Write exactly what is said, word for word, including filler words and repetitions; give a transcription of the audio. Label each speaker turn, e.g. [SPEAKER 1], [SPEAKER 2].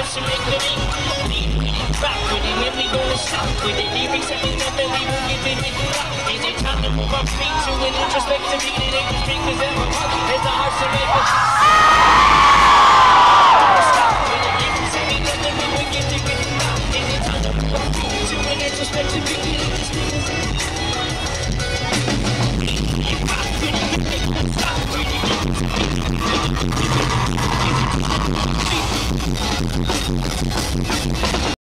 [SPEAKER 1] house and make the beat. Lead with it, rock with it, when we gonna stop with it. Lyrics have been done, then we will give it a rock. Is it time to move our feet to an introspective beat? It ain't the speakers ever. There's a heart to make it.